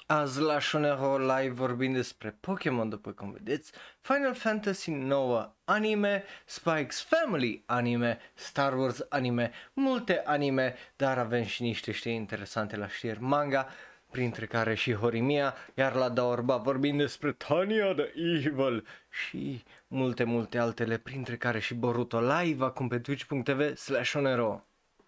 Azi la Shonero Live vorbim despre Pokémon, după cum vedeți, Final Fantasy 9 anime, Spike's Family anime, Star Wars anime, multe anime, dar avem și niște știri interesante la știri manga, printre care și Horimiya, iar la Daorba vorbim despre Tanya the Evil și multe altele, printre care și Boruto Live acum pe twitch.tv/Shonero.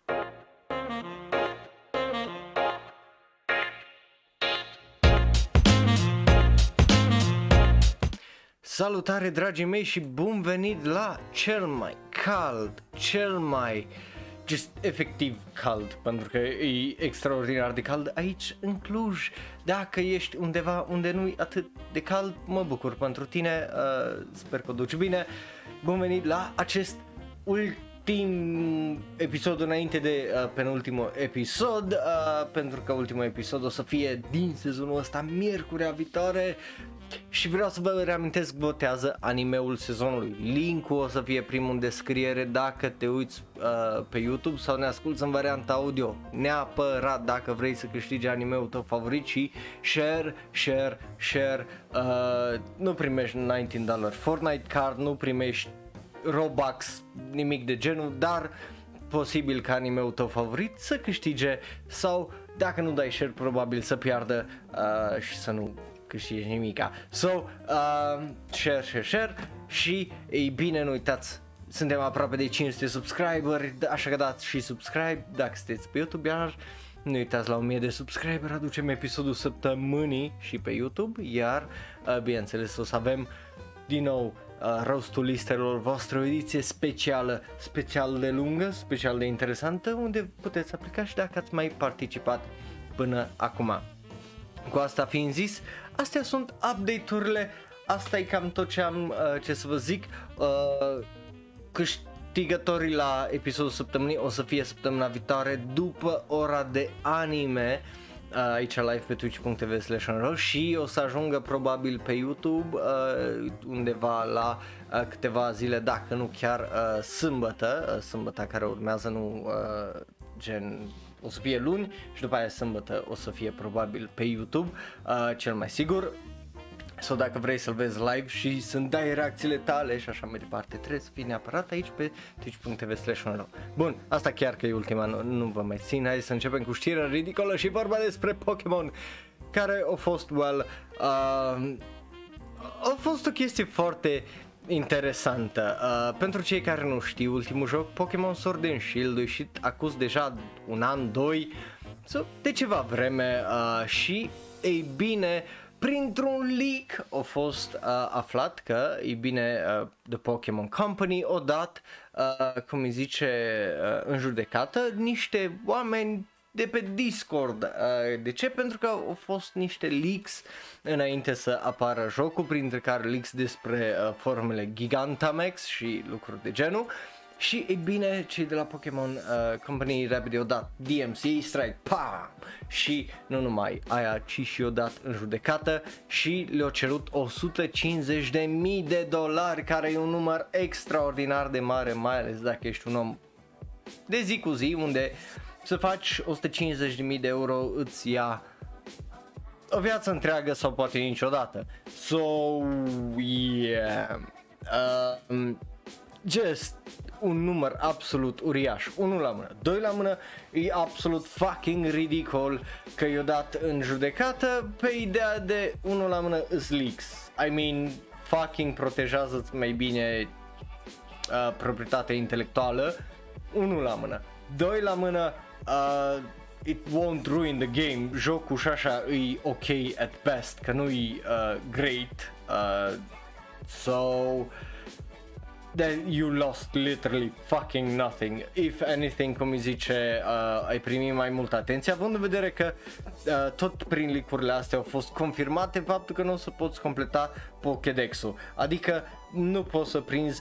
Salutare dragii mei și bun venit la cel mai cald, cel mai efectiv cald, pentru că e extraordinar de cald aici în Cluj. Dacă ești undeva unde nu e atât de cald, mă bucur pentru tine, sper că o duci bine. Bun venit la acest ultim episod înainte de penultimul episod, pentru că ultimul episod o să fie din sezonul ăsta miercurea viitoare. Și vreau să vă reamintesc, votează animeul sezonului. Linkul o să fie primul în descriere dacă te uiți pe YouTube sau ne asculti în varianta audio. Neapărat dacă vrei să câștigi animeul tău favorit și share. Nu primești $19 Fortnite card, nu primești Robux, nimic de genul, dar posibil ca animeul tău favorit să câștige sau dacă nu dai share probabil să piardă și să nu câștigi nimica. Share și ei bine, nu uitați, suntem aproape de 500 subscriberi, așa că dați și subscribe dacă sunteți pe YouTube, iar nu uitați, la 1000 de subscriberi aducem episodul săptămânii și pe YouTube, iar bineînțeles o să avem din nou roastul listelor voastre, o ediție special de lungă, special de interesantă, unde puteți aplica și dacă ați mai participat până acum. Cu asta fiind zis, astea sunt update-urile, asta e cam tot ce am ce să vă zic. Câștigătorii la episodul săptămânii o să fie săptămâna viitoare după ora de anime, aici live pe twitch.tv/Shonero și o să ajungă probabil pe YouTube undeva la câteva zile, dacă nu chiar sâmbătă care urmează, nu gen o să fie luni și după aia sâmbătă o să fie probabil pe YouTube, cel mai sigur. Sau dacă vrei să-l vezi live și să-mi dai reacțiile tale și așa mai departe, trebuie să fii neapărat aici pe twitch.tv/Shonero. Bun, asta chiar că e ultima, nu vă mai țin, hai să începem cu știrea ridicolă și vorba despre Pokémon, care a fost, a fost o chestie foarte interesantă. Pentru cei care nu știu, ultimul joc Pokémon Sword and Shield a ieșit acum deja un an, doi, de ceva vreme, și ei bine, printr-un leak a fost aflat că, ei bine, The Pokémon Company a dat, cum îi zice, în judecată niște oameni de pe Discord. De ce? Pentru că au fost niște leaks înainte să apară jocul, printre care leaks despre formele Gigantamax și lucruri de genul. Și e bine, cei de la Pokémon Company repede au dat DMC strike, pam! Și nu numai aia, ci și au dat în judecată și le-au cerut $150.000, care e un număr extraordinar de mare, mai ales dacă ești un om de zi cu zi, unde să faci $150.000 îți ia o viață întreagă sau poate niciodată. Just un număr absolut uriaș. 1 la mână, 2 la mână, e absolut fucking ridicol că i-o dat în judecată pe ideea de 1 la mână is leaks. I mean, fucking protejează-ți mai bine proprietatea intelectuală. 1 la mână, 2 la mână, it won't ruin the game. Jocul și așa e ok at best, că nu e great, that you lost literally fucking nothing. If anything, cum îi zice, ai primit mai multă atenție, având în vedere că tot prin leak-urile astea au fost confirmate faptul că nu o să poți completa Pokédex-ul, adică nu poți să prinzi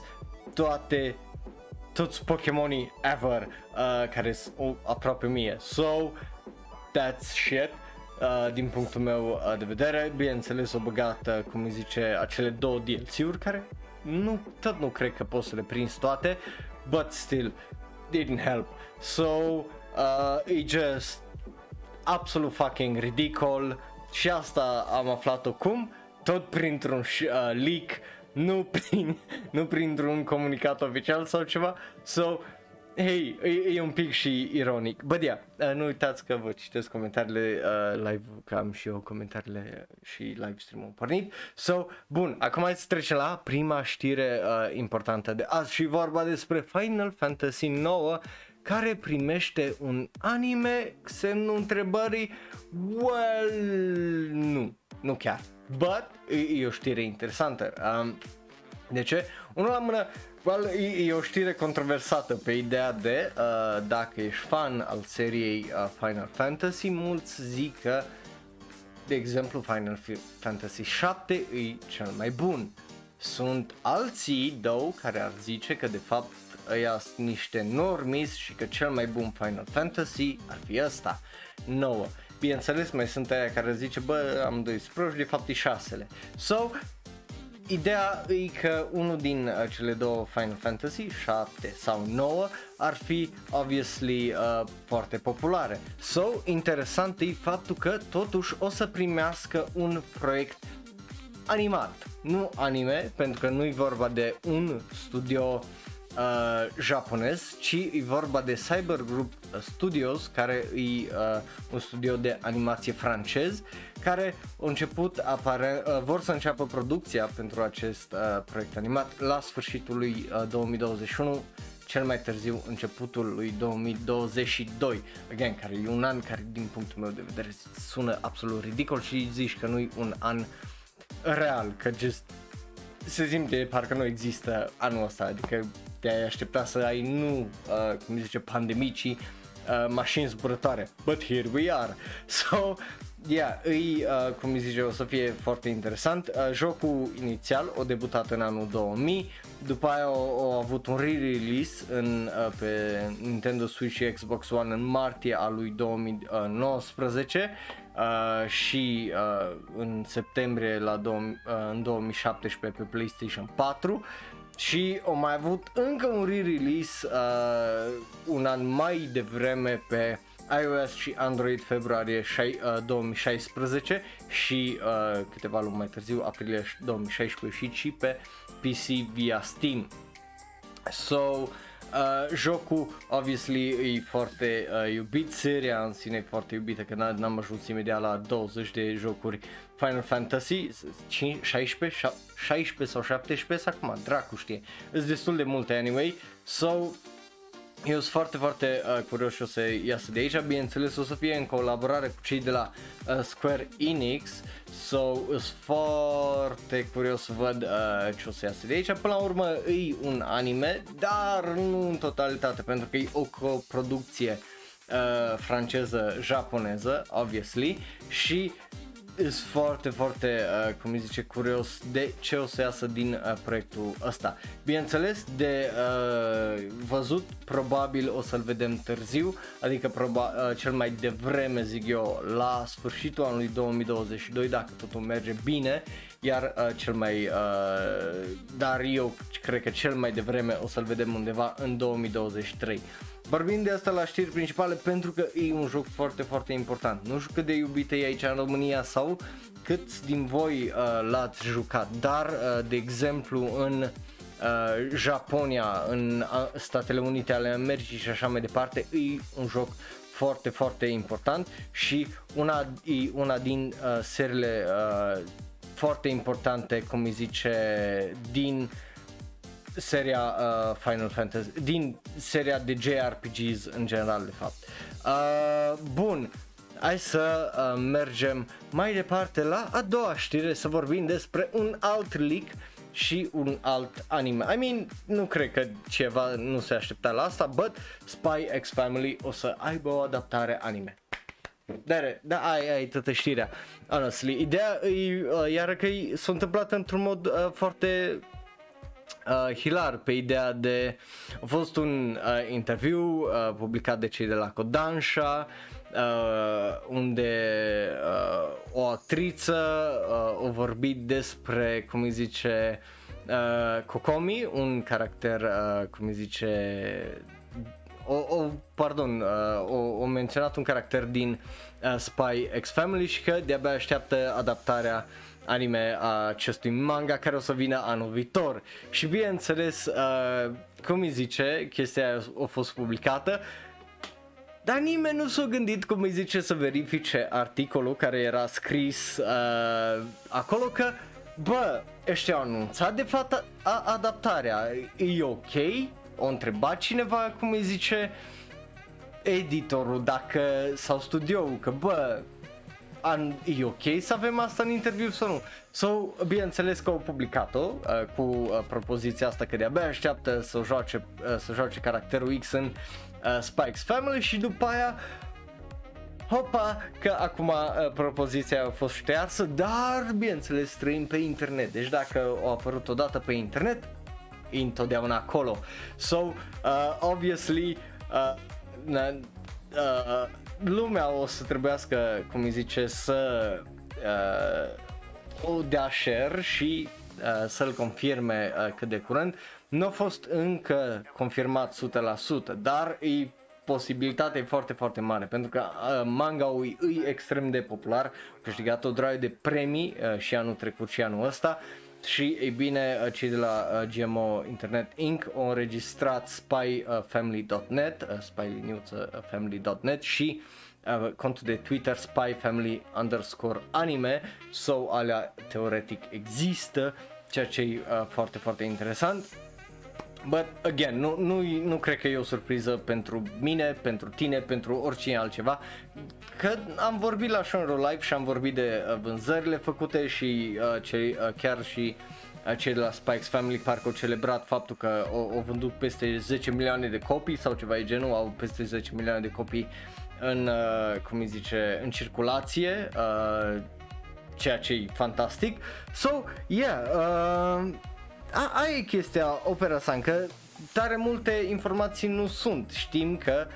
toți Pokémonii ever, care sunt aproape 1000. So, that's shit. Din punctul meu de vedere, bineînțeles au băgat, cum îi zice, acele 2 DLC-uri care nu cred că poți să le prinzi toate, but still didn't help. So, e just absolut fucking ridicol și asta am aflat-o cum? Tot printr-un leak, nu printr-un comunicat oficial sau ceva. So, hey, e un pic și ironic. Bă, nu uitați că vă citesc comentariile live, că am și eu comentariile și live stream-ul pornit. So, bun, acum hai să trecem la prima știre importantă de azi și vorba despre Final Fantasy 9 care primește un anime, semnul întrebării. Well, nu chiar, but e o știre interesantă. De ce? Unul la mână, well, e o știre controversată pe ideea de dacă ești fan al seriei Final Fantasy, mulți zic că, de exemplu, Final Fantasy 7 e cel mai bun. Sunt alții, care ar zice că de fapt ăia sunt niște normies și că cel mai bun Final Fantasy ar fi ăsta, 9. Bineînțeles, mai sunt aia care zice, bă, am 2 proști, de fapt e 6-le. So, ideea e că unul din cele două Final Fantasy, 7 sau 9, ar fi obviously foarte populare. So, interesant e faptul că totuși o să primească un proiect animat, nu anime, pentru că nu e vorba de un studio japonez, ci e vorba de Cyber Group Studios, care e un studio de animație francez, care au început vor să înceapă producția pentru acest proiect animat la sfârșitul lui 2021, cel mai târziu începutul lui 2022, again, care e un an care din punctul meu de vedere sună absolut ridicol și zici că nu e un an real, că just se simte parcă nu există anul ăsta, adică te-ai aștepta să ai cum zice, pandemii, ci mașini zburătoare, but here we are. So, yeah, cum zice, o să fie foarte interesant. Jocul inițial a debutat în anul 2000, după aia a avut un re-release pe Nintendo Switch și Xbox One în martie al lui 2019 și în septembrie în 2017 pe PlayStation 4 și au mai avut încă un re-release un an mai devreme pe iOS și Android februarie 2016 și câteva luni mai târziu aprilie 2016 și pe PC via Steam. So, jocul obviously e foarte iubit, seria în sine e foarte iubită, că n-am ajuns imediat la 20 de jocuri Final Fantasy, 16 sau 17 acum, dracu știe, sunt destul de multe anyway, so eu sunt foarte, foarte curios și o să iasă de aici, bineînțeles o să fie în colaborare cu cei de la Square Enix, so sunt foarte curios să văd ce o să iasă de aici. Până la urmă e un anime, dar nu în totalitate, pentru că e o coproducție franceză-japoneză, obviously, și sunt foarte, foarte, cum îi zice, curios de ce o să iasă din proiectul ăsta. Bineînțeles, de văzut, probabil o să-l vedem târziu, adică cel mai devreme, zic eu, la sfârșitul anului 2022, dacă totul merge bine, iar dar eu cred că cel mai devreme o să-l vedem undeva în 2023. Vorbim de asta la știri principale pentru că e un joc foarte, foarte important. Nu știu cât de iubit e aici în România sau câți din voi l-ați jucat, dar de exemplu în Japonia, în Statele Unite ale Americii și așa mai departe, e un joc foarte, foarte important și una din seriile foarte importante, cum îi zice, din seria Final Fantasy, din seria de JRPGs în general, de fapt. Bun, hai să mergem mai departe la a doua știre, să vorbim despre un alt leak și un alt anime. I mean, nu cred că ceva nu se aștepta la asta, but Spy X Family o să aibă o adaptare anime. Da, ai toată știrea. Honestly, ideea e iară că s-a întâmplat într-un mod foarte hilar, pe ideea de a fost un interviu publicat de cei de la Kodansha, unde o actriță a vorbit despre, cum îi zice, Kokomi, un caracter, cum îi zice, o menționat un caracter din Spy X Family și că de-abia așteaptă adaptarea anime a acestui manga care o să vină anul viitor. Și bineînțeles, cum îi zice, chestia aia a fost publicată, dar nimeni nu s-a gândit, cum îi zice, să verifice articolul care era scris acolo că, bă, ăștia au anunțat de fapt adaptarea, e ok? O întreba cineva, cum îi zice, editorul dacă, sau studioul, că bă, e ok să avem asta în interviu sau nu? So, bineînțeles că au publicat-o cu propoziția asta că de-abia așteaptă să joace caracterul X în Spy X Family și după aia hopa, că acum propoziția a fost ștearsă, dar bineînțeles trăim pe internet, deci dacă a apărut odată pe internet, e întotdeauna acolo. So, obviously, lumea o să trebuiască, cum îi zice, să o dea share și să-l confirme cât de curând. Nu a fost încă confirmat 100%, dar e posibilitatea e foarte, foarte mare, pentru că manga-ul e extrem de popular, a câștigat o draie de premii și anul trecut și anul ăsta. Și ei bine, cei de la GMO Internet Inc. au înregistrat spyfamily.net, spy-family.net și contul de Twitter spyfamily_anime, sau alea teoretic există, ceea ce e foarte, foarte interesant. But again, nu cred că e o surpriză pentru mine, pentru tine, pentru oricine altceva, că am vorbit la Shonro Live și am vorbit de vânzările făcute și chiar și cei de la Spy X Family parcă au celebrat faptul că au vândut peste 10 milioane de copii sau ceva de genul, au peste 10 milioane de copii în, cum îi zice, în circulație, ceea ce e fantastic. So, yeah, aia e chestia Opera San, că tare multe informații nu sunt. Știm că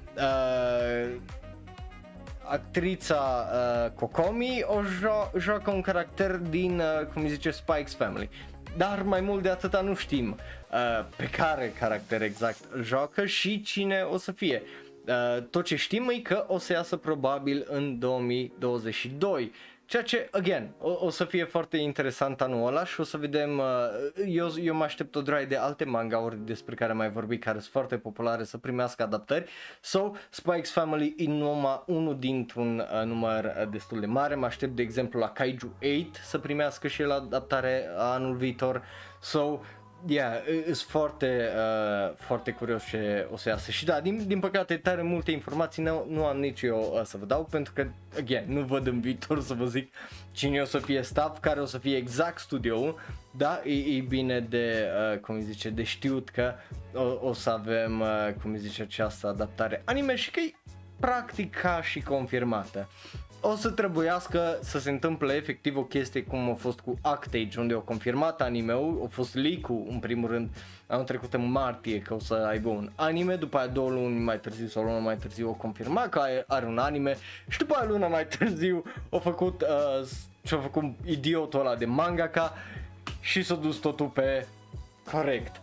actrița Kokomi joacă un caracter din, cum îi zice, Spy X Family. Dar mai mult de atâta nu știm pe care caracter exact joacă și cine o să fie. Tot ce știm e că o să iasă probabil în 2022. Ceea ce, again, o să fie foarte interesant anul ăla și o să vedem, eu mă aștept o draie de alte manga-uri despre care am mai vorbit, care sunt foarte populare, să primească adaptări. So, Spy X Family e numai unul dintr-un număr destul de mare, mă aștept de exemplu la Kaiju 8 să primească și el adaptare anul viitor. So, yeah, sunt foarte, foarte curios ce o să iasă. Și da, din păcate tare multe informații nu am nici eu să vă dau, pentru că, again, nu văd în viitor să vă zic cine o să fie staff, care o să fie exact studioul. Da, e bine de, cum îi zice, de știut că o să avem, cum îi zice, această adaptare anime și că e practic ca și confirmată. O să trebuiască să se întâmple efectiv o chestie cum a fost cu Actage, unde au confirmat anime-ul, a fost leak-ul în primul rând anul trecut în martie că o să aibă un anime, după aia 2 luni mai târziu sau o lună mai târziu o confirmat că are un anime și după aia luna mai târziu a făcut ce-a făcut idiotul ăla de mangaka și s-a dus totul pe corect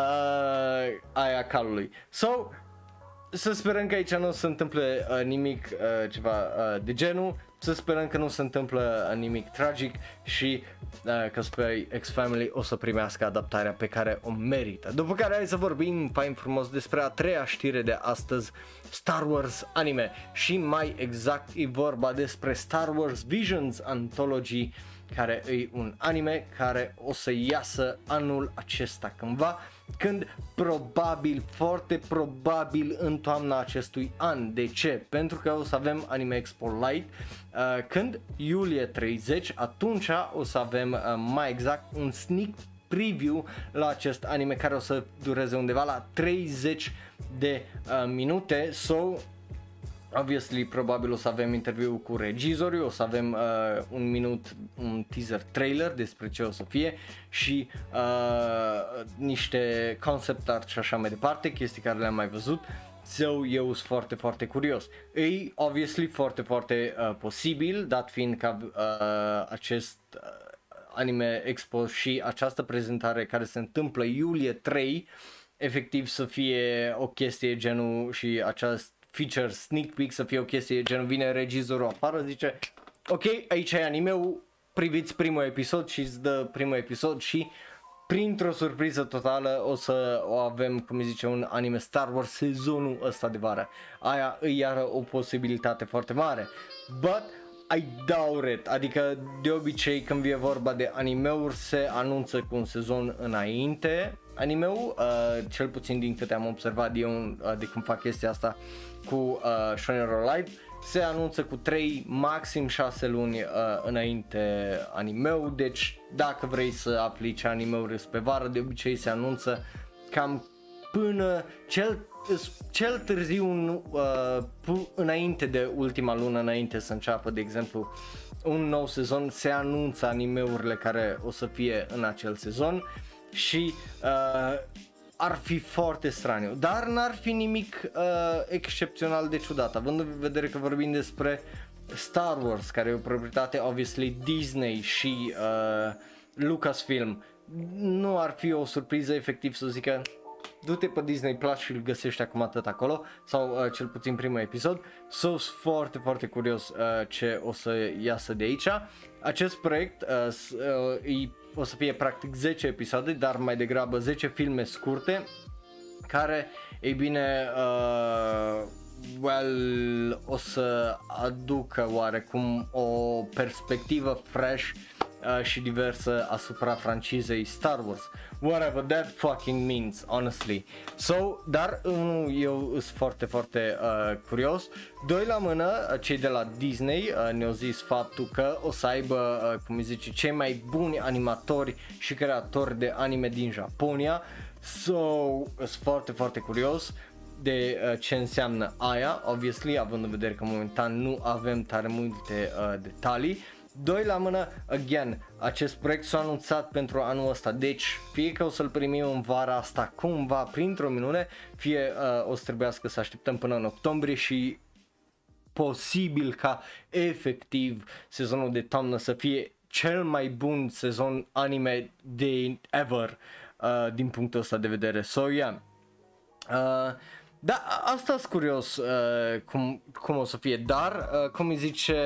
aia calului. So, să sperăm că aici nu se întâmplă nimic ceva de genul, să sperăm că nu se întâmplă nimic tragic și că Spy X Family o să primească adaptarea pe care o merită. După care hai să vorbim fain frumos despre a treia știre de astăzi, Star Wars anime, și mai exact e vorba despre Star Wars Visions Anthology, care e un anime care o să iasă anul acesta cândva, când probabil, foarte probabil în toamna acestui an. De ce? Pentru că o să avem Anime Expo Light când iulie 30, atunci o să avem mai exact un sneak preview la acest anime care o să dureze undeva la 30 de minute. So, obviously, probabil o să avem interviu cu regizorii, o să avem un minut, un teaser trailer despre ce o să fie și niște concept art și așa mai departe, chestii care le-am mai văzut. So, eu sunt foarte, foarte curios. E, obviously, foarte, foarte posibil, dat fiind că acest Anime Expo și această prezentare care se întâmplă iulie 3, efectiv să fie o chestie genul și acest feature sneak peek să fie o chestie genul vine regizorul afară, zice ok, aici e anime-ul, priviți primul episod și îți dă primul episod și printr-o surpriză totală o să o avem, cum îi zice, un anime Star Wars sezonul ăsta de vară. Aia îi iară o posibilitate foarte mare. But I doubt it, adică de obicei când vine vorba de animeuri se anunță cu un sezon înainte animeul, cel puțin din câte am observat eu de când fac chestia asta cu Shonen Roll Live, se anunță cu 3, maxim 6 luni înainte animeul, deci dacă vrei să afli ce animeuri sunt pe vară, de obicei se anunță cam până cel târziu înainte de ultima lună, înainte să înceapă, de exemplu, un nou sezon, se anunță animeurile care o să fie în acel sezon și ar fi foarte straniu, dar n-ar fi nimic excepțional de ciudat, având în vedere că vorbim despre Star Wars, care e o proprietate obviously Disney și Lucasfilm. Nu ar fi o surpriză efectiv să zică du-te pe Disney Plus și îl găsești acum atât acolo, sau cel puțin primul episod. Sunt foarte, foarte curios ce o să iasă de aici. Acest proiect o să fie practic 10 episoade, dar mai degrabă 10 filme scurte, care, ei bine, o să aducă oarecum o perspectivă fresh și diversă asupra francizei Star Wars, whatever that fucking means, honestly. So, dar eu sunt foarte, foarte curios. Doi la mână, cei de la Disney ne-au zis faptul că o să aibă, cum îi zice, cei mai buni animatori și creatori de anime din Japonia. So, sunt foarte, foarte curios de ce înseamnă aia, obviously, având în vedere că momentan nu avem tare multe detalii. Doi la mână, again, acest proiect s-a anunțat pentru anul ăsta, deci fie că o să-l primim în vara asta cumva printr-o minune, fie o să trebuiască să așteptăm până în octombrie și posibil ca efectiv sezonul de toamnă să fie cel mai bun sezon anime de ever din punctul ăsta de vedere. So, yeah. Da, asta sunt curios cum o să fie, dar cum îi zice...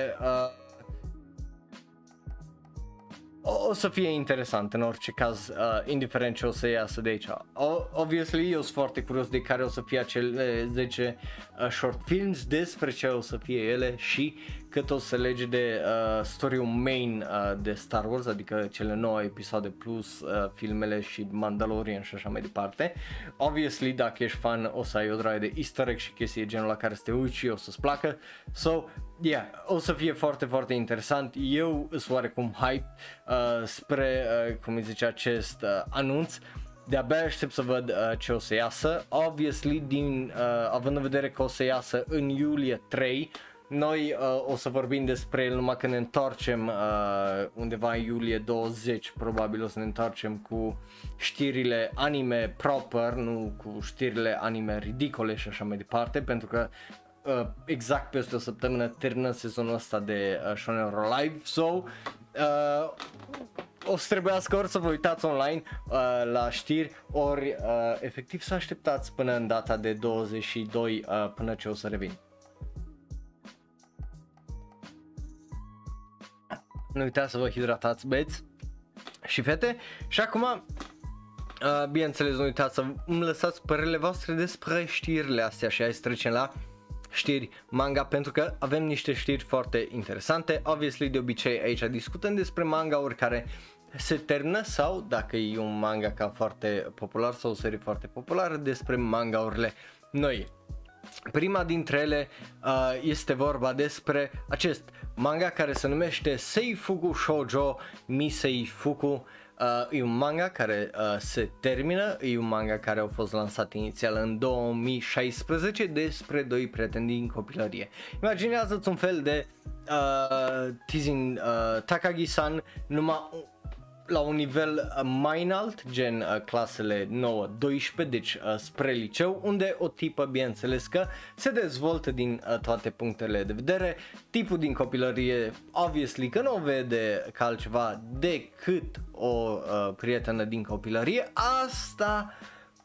O să fie interesant în orice caz, indiferent ce o să iasă de aici. Obviously, eu sunt foarte curios de care o să fie acele 10 short films, despre ce o să fie ele și cât o să lege de story-ul main de Star Wars, adică cele 9 episoade plus filmele și Mandalorian și așa mai departe. Obviously, dacă ești fan, o să ai o draie de easter egg și chestii genul la care să te uiți și o să-ți placă. So, yeah, o să fie foarte, foarte interesant. Eu sunt oarecum hype spre, cum îi zice, acest anunț. De-abia aștept să văd ce o să iasă. Obviously, având în vedere că o să iasă în iulie 3, noi o să vorbim despre el numai când ne întoarcem undeva în iulie 20, probabil o să ne întoarcem cu știrile anime proper, nu cu știrile anime ridicole și așa mai departe, pentru că exact peste o săptămână termină sezonul ăsta de Shonen Roll Live, so o să trebuiască ori să vă uitați online la știri, ori efectiv să așteptați până în data de 22 până ce o să revin. Nu uitați să vă hidratați, băieți și fete. Și acum, bineînțeles, nu uitați să îmi lăsați părerile voastre despre știrile astea și hai să trecem la știri manga, pentru că avem niște știri foarte interesante. Obviously, de obicei aici discutăm despre manga-uri care se termină sau dacă e un manga foarte popular sau o serie foarte populară, despre manga-urile noi. Prima dintre ele este vorba despre acest manga care se numește Seifuku Shoujo Miseifuku. E un manga care se termină, e un manga care a fost lansat inițial în 2016 despre doi prieteni din copilărie. Imaginează-ți un fel de teasing Takagi-san, numai la un nivel mai înalt, gen clasele 9-12, deci spre liceu, unde o tipă, bineînțeles că se dezvoltă din toate punctele de vedere. Tipul din copilărie, obviously că nu o vede ca altceva decât o prietenă din copilărie. Asta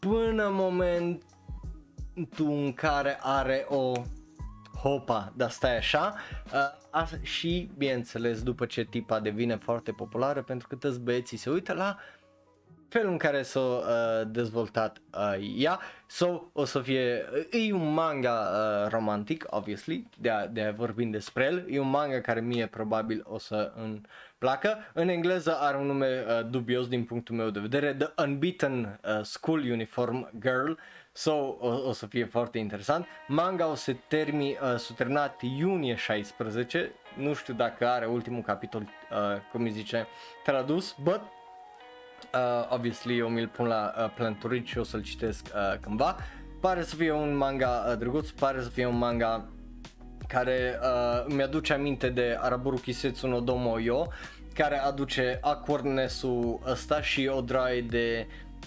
până momentul în care are o hopa de asta așa și bineînțeles după ce tipa devine foarte populară pentru că toți băieții se uită la felul în care s-a dezvoltat ea. So, o să fie, e un manga romantic, obviously, de vorbim despre el, e un manga care mie probabil o să îmi placă. În engleză are un nume dubios din punctul meu de vedere, The Unbeaten School Uniform Girl. So, o să fie foarte interesant. Manga o să s-a terminat iunie 16, nu știu dacă are ultimul capitol, cum îi zice, tradus, but obviously eu mi-l pun la Plan to Read și o să-l citesc cândva. Pare să fie un manga drăguț, pare să fie un manga care mi-aduce aminte de Araburu Kisetsu no Domo Yo, care aduce awkwardness-ul ăsta și o draie de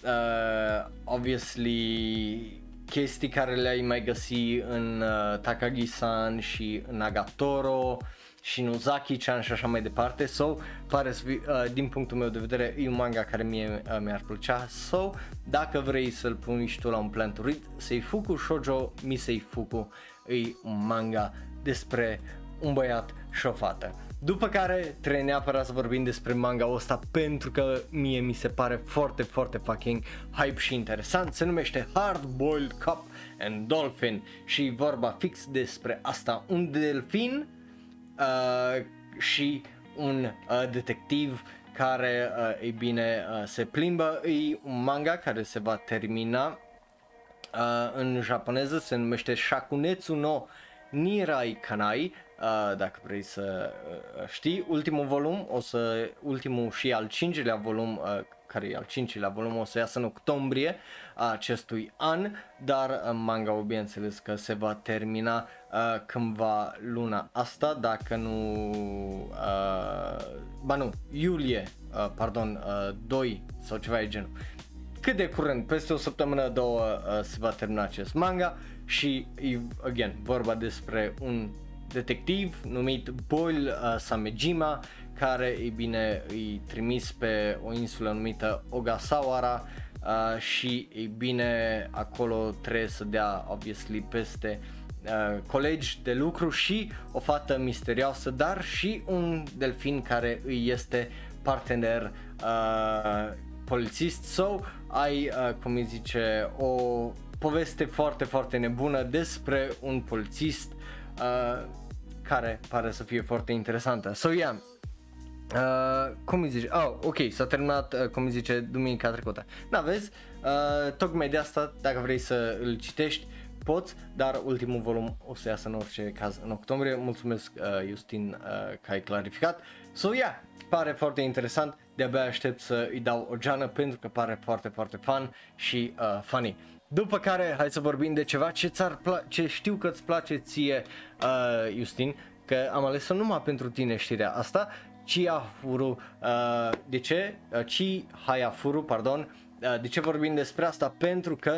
obviously chestii care le-ai mai găsi în Takagi-san și în Nagatoro și în Uzaki-chan și așa mai departe. So, pare să fie, din punctul meu de vedere, e un manga care mie mi-ar plăcea. So, dacă vrei să-l pui și tu la un Plan to Read, Seifuku Shoujo Misei Fuku e un manga despre un băiat și o fată. După care trebuie neapărat să vorbim despre manga-ul ăsta pentru că mie mi se pare foarte, foarte fucking hype și interesant. Se numește Hard Boiled Cup and Dolphin și vorba fix despre asta. Un delfin și un detectiv care, ei bine, se plimbă. E un manga care se va termina în japoneză, se numește Shakunetsu no Nirai Kanai. Dacă vrei să știi, ultimul volum, ultimul și al cincilea volum, care e al cincilea volum, o să iasă în octombrie acestui an, dar manga-ul bineînțeles că se va termina cândva luna asta, dacă nu, iulie, 2 sau ceva de genul. Cât de curând, peste o săptămână, două, se va termina acest manga și, again, vorba despre un detectiv numit Boil Samejima, care, e bine, îi trimis pe o insulă numită Ogasawara și, e bine, acolo trebuie să dea, obviously, peste colegi de lucru și o fată misterioasă, dar și un delfin care îi este partener polițist. So, ai, cum îi zice, o poveste foarte, foarte nebună despre un polițist care pare să fie foarte interesantă. So, yeah. Cum îi zice? Oh, ok, s-a terminat, cum îi zice, duminica trecută. Da, vezi, tocmai de asta, dacă vrei să îl citești, poți, dar ultimul volum o să iasă în orice caz în octombrie. Mulțumesc, Justin, că ai clarificat. So, yeah, pare foarte interesant, de-abia aștept să îi dau o geană pentru că pare foarte, foarte fun și funny. După care, hai să vorbim de ceva ce știu că îți place ție, Justin, că am ales-o numai pentru tine știrea asta. Chihayafuru, de ce? Chihayafuru, pardon. De ce vorbim despre asta? Pentru că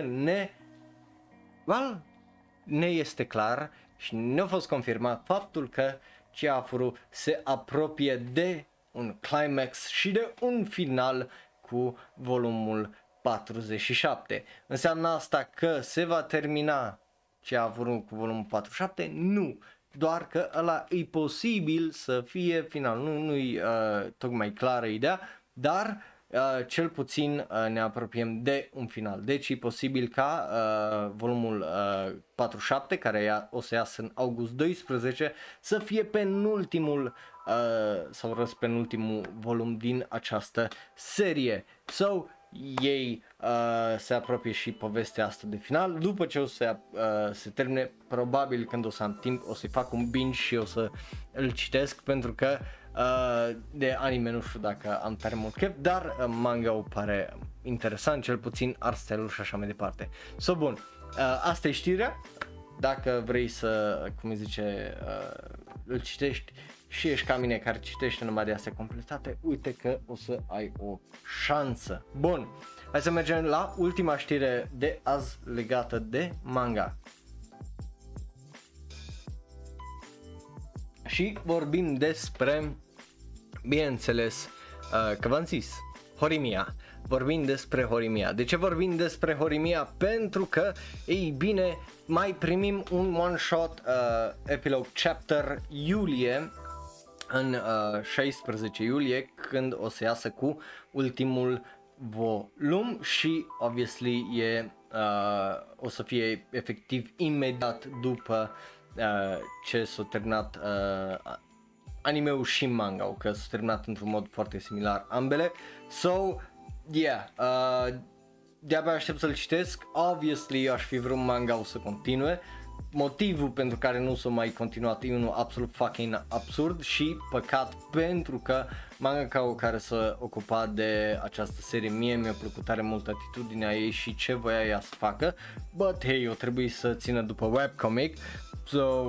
ne este clar și ne a fost confirmat faptul că Chihayafuru se apropie de un climax și de un final cu volumul 47. Înseamnă asta că se va termina Chihayafuru cu volumul 47? Nu, doar că ăla e posibil să fie final, nu-i tocmai clară ideea, dar cel puțin ne apropiem de un final. Deci e posibil ca volumul 47, care o să iasă în august 12, să fie penultimul sau penultimul volum din această serie. So, ei se apropie și povestea asta de final. După ce o să se termine, probabil când o să am timp, o să-i fac un binge și o să îl citesc, pentru că de anime nu știu dacă am tare mult chef, dar manga-ul pare interesant, cel puțin art style-ul și așa mai departe. So, bun, asta e știrea. Dacă vrei să, cum îi zice, îl citești și ești ca mine care citește numai de astea completate, uite că o să ai o șansă. Bun, hai să mergem la ultima știre de azi legată de manga. Și vorbim despre, bineînțeles, că v-am zis, Horimiya. Vorbim despre Horimiya. De ce vorbim despre Horimiya? Pentru că, ei bine, mai primim un one-shot epilogue chapter iulie, în 16 iulie, când o să iasă cu ultimul volum și, obviously, o să fie efectiv imediat după ce s-a terminat anime-ul și manga-ul, că s-a terminat într-un mod foarte similar ambele. So, yeah, de-abia aștept să-l citesc. Obviously, eu aș fi vrut manga-ul să continue. Motivul pentru care nu s-a mai continuat e unul absolut fucking absurd și păcat, pentru că mangaka-ul care s-a ocupat de această serie mie mi-a plăcut tare mult atitudinea ei și ce voia ea să facă, but hey, o trebuie să țină după webcomic, so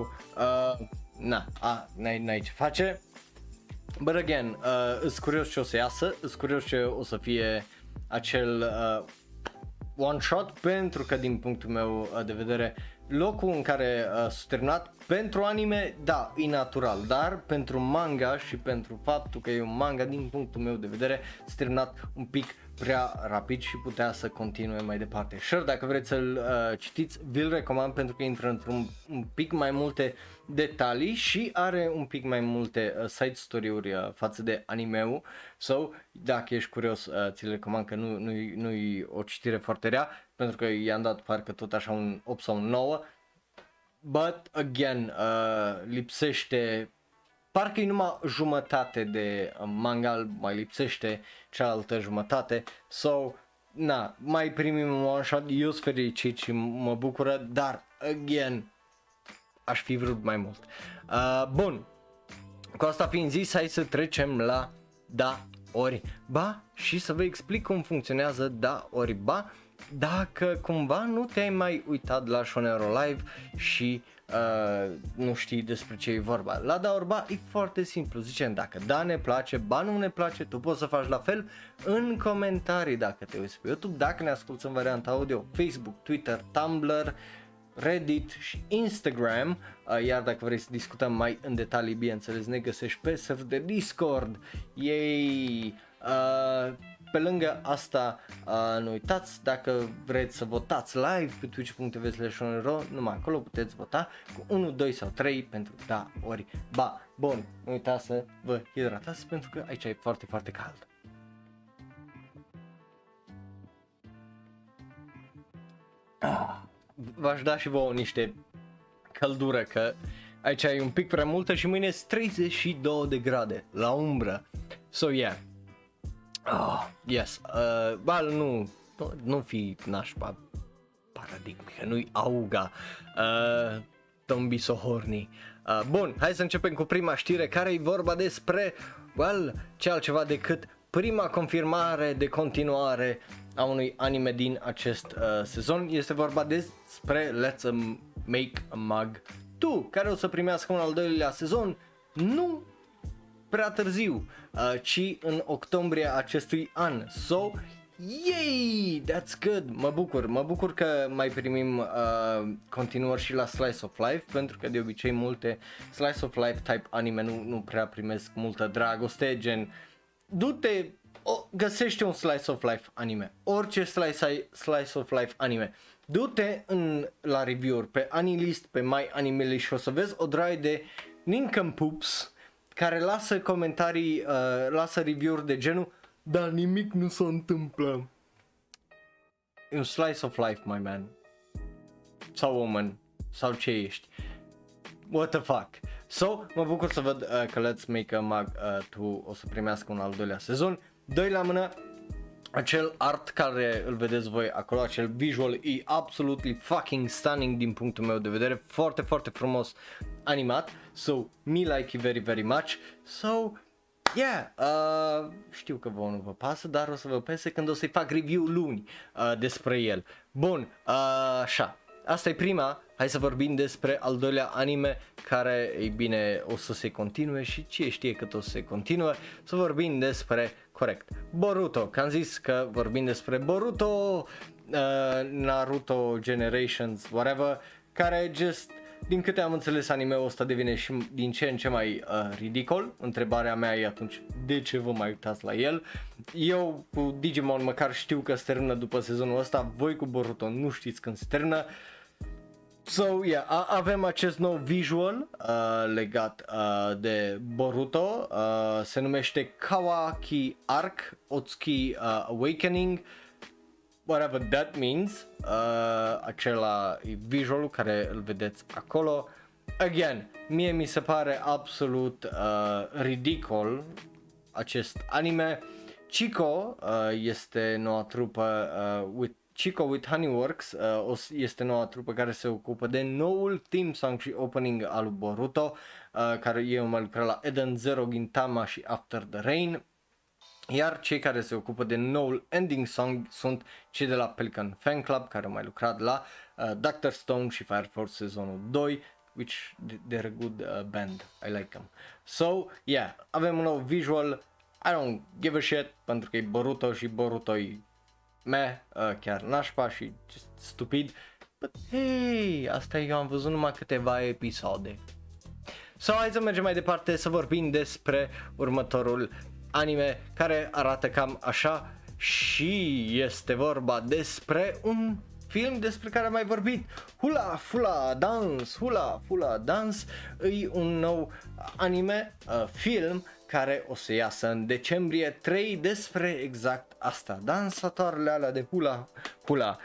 n-ai ce face. But again, îs curios ce o să iasă, îs curios ce o să fie acel one shot, pentru că din punctul meu de vedere locul în care s-a terminat pentru anime, da, e natural, dar pentru manga și pentru faptul că e un manga, din punctul meu de vedere, s-a terminat un pic prea rapid și putea să continue mai departe. Sure, dacă vreți să-l citiți, vi-l recomand pentru că intră într-un pic mai multe detalii și are un pic mai multe side story-uri față de anime-ul. So, dacă ești curios, ți-l recomand, că nu-i o citire foarte rea, pentru că i-am dat parcă tot așa un 8 sau un 9. But again, lipsește, parcă e numai jumătate de manga, mai lipsește cealaltă jumătate. So, mai primim un one shot, eu sunt fericit și mă bucură, dar again, aș fi vrut mai mult. Bun, cu asta fiind zis, hai să trecem la da ori ba și să vă explic cum funcționează da ori ba, dacă cumva nu te-ai mai uitat la Shonero Live și nu știi despre ce e vorba. La da ori ba e foarte simplu, zicem dacă da ne place, ba nu ne place, tu poți să faci la fel în comentarii dacă te uiți pe YouTube, dacă ne asculti în varianta audio, Facebook, Twitter, Tumblr, Reddit și Instagram, iar dacă vrei să discutăm mai în detalii, bineînțeles, ne găsești pe server de Discord. Yay! Pe lângă asta, nu uitați, dacă vreți să votați live pe twitch.tv/shonero, numai acolo puteți vota cu 1, 2 sau 3 pentru da ori ba. Bun, nu uitați să vă hidratați pentru că aici e foarte, foarte cald. V-aș da și vouă niște căldură, că aici e un pic prea multă și mâine sunt 32 de grade la umbră. So yeah. Yes. Nu fi nașpa paradigmică, nu-i auga. Don't be so horny. Bun, hai să începem cu prima știre, care e vorba despre, ce altceva decât prima confirmare de continuare a unui anime din acest sezon. Este vorba despre Let's Make a Mug 2, care o să primească un al doilea sezon nu prea târziu, ci în octombrie acestui an. So, yay, that's good, mă bucur că mai primim continuări și la Slice of Life, pentru că de obicei multe Slice of Life type anime nu prea primesc multă dragoste, gen du-te, găsește un Slice of Life anime, orice Slice of Life anime, du-te la review-uri pe Anilist, pe My Anime List și o să vezi o draie de nincompoops care lasă comentarii, lasă review-uri de genul, dar nimic nu se întâmplă. E un slice of life, my man. Sau woman, sau ce ești. What the fuck. So, mă bucur să văd că Let's Make a Mug 2 o să primească un al doilea sezon. Doi la mână, acel art care îl vedeți voi acolo, acel visual e absolutely fucking stunning din punctul meu de vedere, foarte, foarte frumos animat, so me like it very, very much, so yeah, știu că vouă nu vă pasă, dar o să vă pese când o să-i fac review luni despre el. Bun, așa, asta e prima, hai să vorbim despre al doilea anime care, ei bine, o să se continue și cine știe cât o să se continue, să vorbim despre, corect, Boruto, că am zis că vorbim despre Boruto, Naruto Generations, whatever, care just din câte am înțeles anime-ul ăsta devine și din ce în ce mai ridicol. Întrebarea mea e atunci de ce vă mai uitați la el? Eu cu Digimon măcar știu că se termină după sezonul ăsta, voi cu Boruto nu știți când se termină. So, yeah, avem acest nou visual legat de Boruto, se numește Kawaki Arc Otsuki Awakening, whatever that means, acela e visualul care îl vedeți acolo. Again, mie mi se pare absolut ridicol acest anime. Chico este noua trupă Chico with Honeyworks este noua trupă care se ocupă de noul theme song și opening al lui Boruto, care eu mai lucrat la Eden Zero Gintama și After the Rain, iar cei care se ocupă de noul ending song sunt cei de la Pelican Fan Club, care au mai lucrat la Dr. Stone și Fire Force sezonul 2, which they're a good band, I like them. So, yeah, avem un nou visual, I don't give a shit, pentru că e Boruto și Boruto e chiar nașpa și stupid, but hey, asta eu am văzut numai câteva episoade. So, hai să mergem mai departe să vorbim despre următorul anime, care arată cam așa și este vorba despre un film despre care am mai vorbit, Hula Fula Dance. Hula Fula Dance e un nou anime, film care o să iasă în decembrie 3 despre exact asta, dansatoarele alea de hula hula.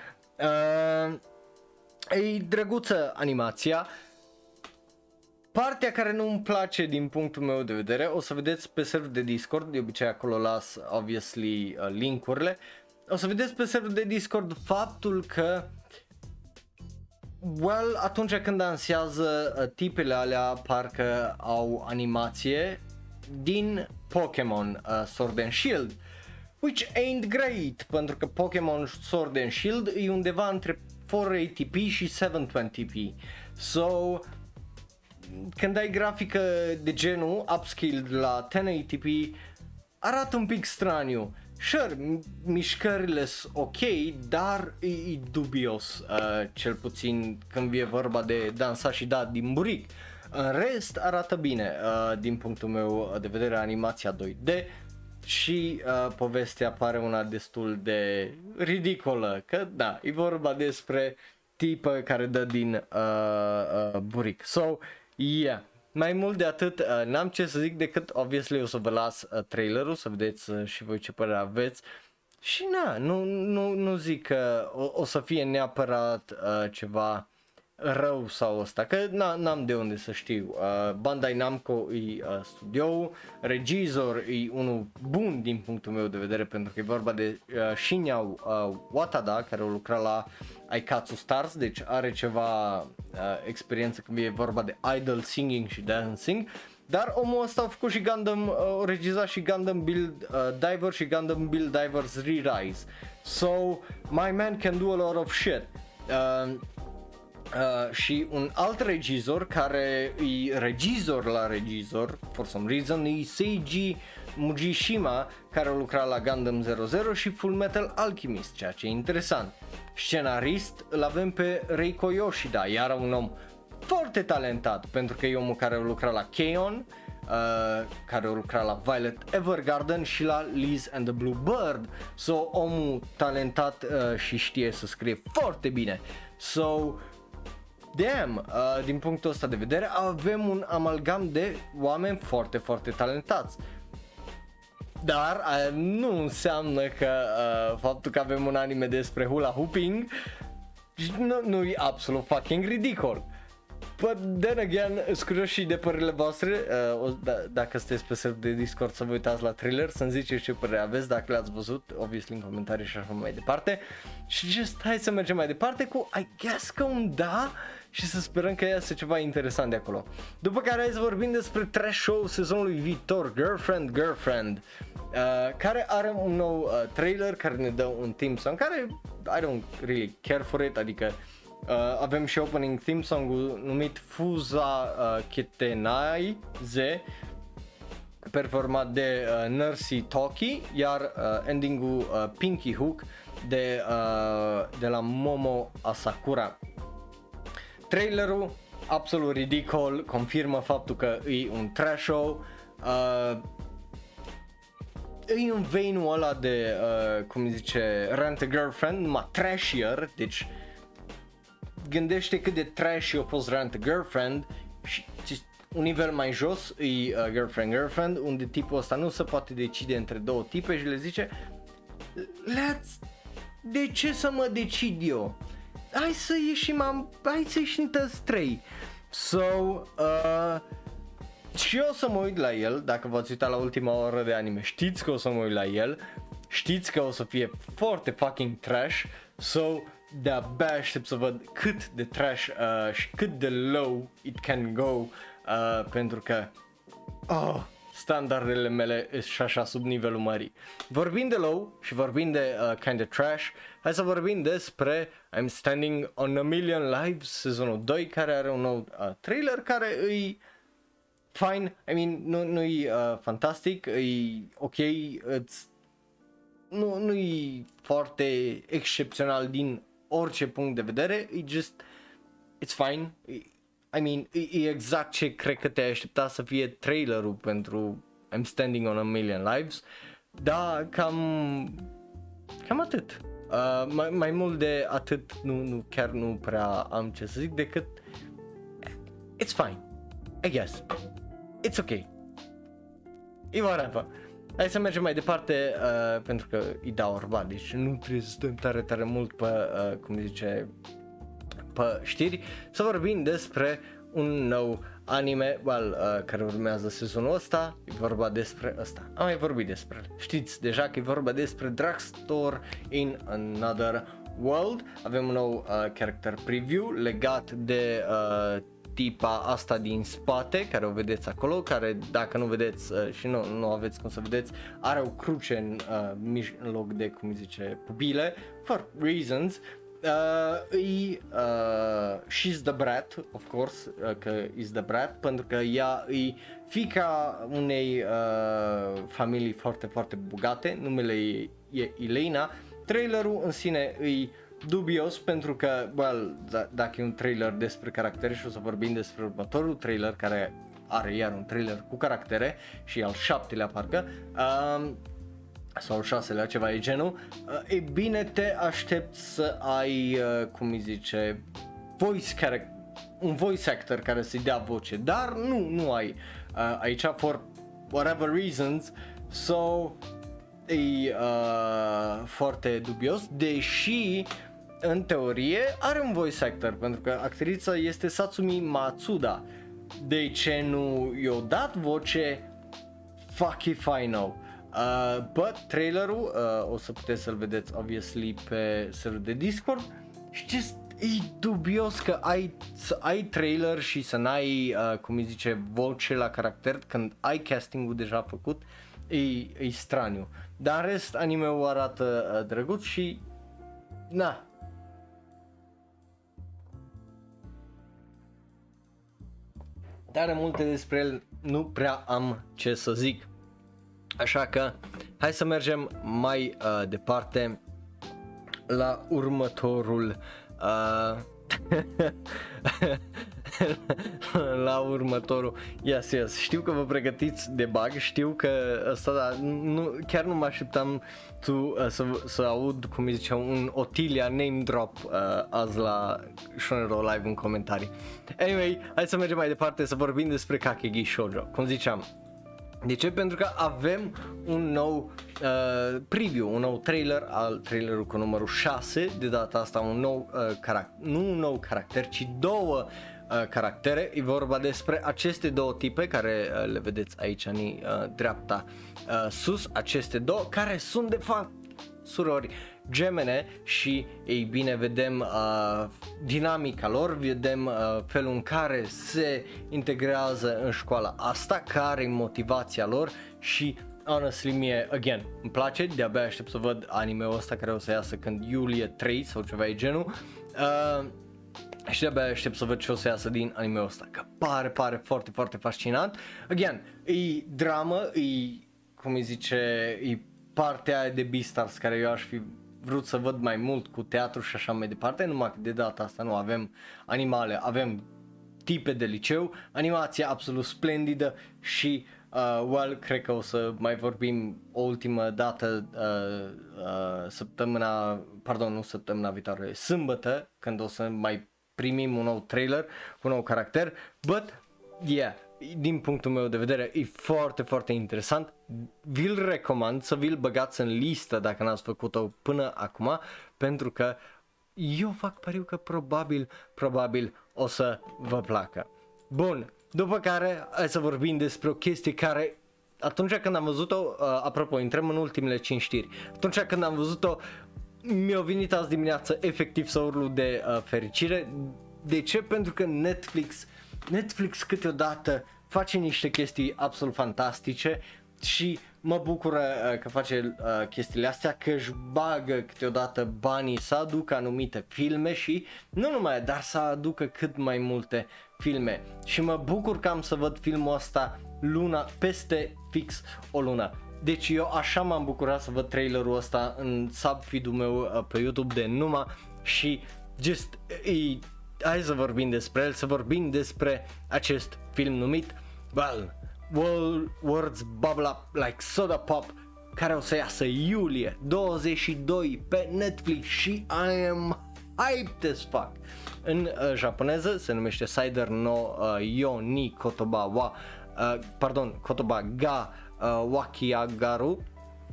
E drăguță animația. Partea care nu îmi place din punctul meu de vedere, o să vedeți pe server de Discord, de obicei acolo las obviously link-urile. O să vedeți pe server de Discord faptul că atunci când dansează tipele alea parcă au animație din Pokémon Sword and Shield, which ain't great, pentru că Pokémon Sword and Shield e undeva între 480p și 720p. So, când ai grafică de genul upscaled la 1080p, arată un pic straniu. Sure, mișcările sunt ok, dar e dubios, cel puțin când e vorba de dansat și dat din buric. În rest arată bine, din punctul meu de vedere, animația 2D și povestea pare una destul de ridicolă, că da, e vorba despre tipă care dă din buric. So, yeah. Mai mult de atât, n-am ce să zic decât, obviously, o să vă las trailerul să vedeți și voi ce părere aveți. Și na, nu zic că o să fie neapărat ceva rău sau ăsta, că n-am de unde să știu. Bandai Namco e studioul, regizor e unul bun din punctul meu de vedere, pentru că e vorba de Shinya Watada, care a lucrat la Aikatsu Stars, deci are ceva experiență când e vorba de idol singing și dancing. Dar omul ăsta a făcut și Gundam, a regizat și Gundam Build Diver și Gundam Build Divers Re-Rise. So, my man can do a lot of shit. Și un alt regizor care e regizor la regizor, for some reason, e Seiji Mujishima, care a lucrat la Gundam 00 și Full Metal Alchemist, ceea ce e interesant. Scenarist îl avem pe Reiko Yoshida, iar un om foarte talentat, pentru că e omul care a lucrat la K-On!, care a lucrat la Violet Evergarden și la Liz and the Blue Bird. So, omul talentat și știe să scrie foarte bine. So, damn, din punctul ăsta de vedere avem un amalgam de oameni foarte, foarte talentați. Dar nu înseamnă că faptul că avem un anime despre hula hooping nu e absolut fucking ridicol. But then again, sunt curios și de părerile voastre, dacă sunteți pe server de Discord să vă uitați la trailer, să-mi ziceți ce părere aveți, dacă l-ați văzut, obviously în comentarii și așa mai departe. Și just hai să mergem mai departe cu I guess că un da și să sperăm că iasă ceva interesant de acolo. După care hai să vorbim despre trash show sezonului viitor, Girlfriend, care are un nou trailer care ne dă un theme song care I don't really care for it, adică avem și opening theme song-ul numit Fuza Kitenai Ze, performat de Nurse Toki, iar ending-ul Pinky Hook de la Momo Asakura. Trailerul absolut ridicol, confirmă faptul că e un trash show. E în veinul ăla de, cum zice, Rent a Girlfriend, numai trashier, deci gândește cât de trashy a fost Rent a Girlfriend și un nivel mai jos e Girlfriend, unde tipul ăsta nu se poate decide între două tipe și le zice de ce să mă decid eu? Hai să ieșim toți trei. So, și eu o să mă uit la el, dacă v-ați uitat la ultima oră de anime, știți că o să mă uit la el, știți că o să fie foarte fucking trash, so de-abia aștept să văd cât de trash și cât de low it can go, pentru că standardele mele sunt și așa sub nivelul mării. Vorbind de low și vorbind de kinda trash, hai să vorbim despre I'm Standing on a Million Lives, sezonul 2, care are un nou trailer care îi fine, I mean, nu-i fantastic, e ok, nu-i foarte excepțional din orice punct de vedere, e just, it's fine, I mean, e exact ce cred că te-ai aștepta să fie trailerul pentru I'm Standing on a Million Lives, dar cam atât. Mai mult de atât chiar nu prea am ce să zic decât it's fine, I guess, it's ok, e whatever. Hai să mergem mai departe, pentru că îi dau orba, deci nu trebuie să stăm tare mult pe, cum zice, pe știri, să vorbim despre un nou anime care urmează sezonul ăsta. E vorba despre ăsta, am mai vorbit despre el, știți deja că e vorba despre Drugstore in Another World. Avem un nou character preview legat de tipa asta din spate, care o vedeți acolo, care dacă nu vedeți și nu aveți cum să vedeți, are o cruce în loc de, cum zice, pupile, for reasons. She's the brat, of course, că is the brat, pentru că ea e fiica unei familii foarte bogate, numele ei e Elena. Trailerul în sine e dubios pentru că, dacă e un trailer despre caractere, și o să vorbim despre următorul trailer care are iar un trailer cu caractere și al 7-lea parcă, sau al 6-lea, ceva de genul, e bine, te aștept să ai, cum îi zice, un voice actor care să-i dea voce, dar nu ai aici, for whatever reasons, so e foarte dubios, deși în teorie are un voice actor, pentru că actrița este Satsumi Matsuda. De ce nu i-o dat voce? Fuck if I know. But trailerul o să puteți să-l vedeți obviously pe serverul de Discord și just e dubios că să ai trailer și să n-ai, cum îi zice, voce la caracter când ai castingul deja făcut, e straniu. Dar în rest anime-ul arată drăguț și na. Dar multe despre el nu prea am ce să zic. Așa că hai să mergem mai departe la următorul la următorul. Yes, știu că vă pregătiți de bug, știu că ăsta, dar chiar nu mă așteptam să aud, cum îi zicea, un Otilia name drop azi la Shonero Live în comentarii. Anyway, hai să mergem mai departe să vorbim despre Kakegi Shoujo. Cum ziceam, de ce? Pentru că avem un nou preview, un nou trailer, trailerul cu numărul 6, de data asta un nou nu un nou caracter, ci două caractere. E vorba despre aceste două tipe care le vedeți aici în dreapta sus, aceste două care sunt de fapt surori gemene și ei bine vedem dinamica lor, vedem felul în care se integrează în școala asta, care e motivația lor și honestly mie, again, îmi place, de-abia aștept să văd anime-ul ăsta care o să iasă când iulie 3 sau ceva de genul. Și de-abia aștept să văd ce o să iasă din anime-ul ăsta, că pare foarte fascinant. Again, e dramă, e, cum îi zice, e partea aia de Beastars care eu aș fi vrut să văd mai mult cu teatru și așa mai departe, numai că de data asta nu avem animale, avem tipe de liceu, animația absolut splendidă și well, cred că o să mai vorbim o ultimă dată săptămâna viitoare, sâmbătă, când o să mai primim un nou trailer cu un nou caracter, but yeah, din punctul meu de vedere e foarte, foarte interesant. Vi-l recomand să vi-l băgați în listă dacă n-ați făcut-o până acum, pentru că eu fac pariu că probabil o să vă placă. Bun, după care hai să vorbim despre o chestie care atunci când am văzut-o, apropo, intrăm în ultimele 5 știri, atunci când am văzut-o mi-a venit azi dimineață efectiv să urlu de fericire. De ce? Pentru că Netflix câteodată face niște chestii absolut fantastice și mă bucură că face chestiile astea, că își bagă câteodată banii să aducă anumite filme și nu numai, dar să aducă cât mai multe filme. Și mă bucur că am să văd filmul ăsta peste fix o lună. Deci eu așa m-am bucurat să văd trailerul ăsta în subfeed-ul meu pe YouTube de Numa și hai să vorbim despre el, să vorbim despre acest film numit Words Bubble Up Like Soda Pop, care o să iasă iulie 22 pe Netflix și I am hyped as fuck. În japoneză se numește Cider no Yo ni Kotoba ga Wakiagaru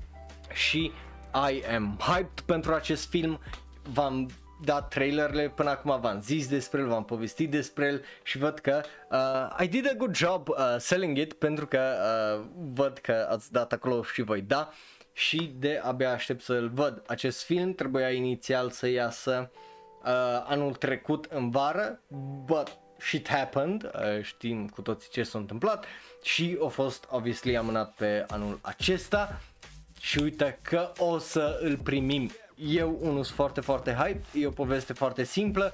și I am hyped pentru acest film. V-am dat trailerele până acum, v-am zis despre el, v-am povestit despre el și văd că I did a good job selling it, pentru că văd că ați dat acolo și voi da și de abia aștept să-l văd. Acest film trebuia inițial să iasă anul trecut în vară, but shit happened, știm cu toții ce s-a întâmplat și a fost obviously amânat pe anul acesta și uite că o să îl primim. Eu unul sunt foarte, foarte hype, e o poveste foarte simplă.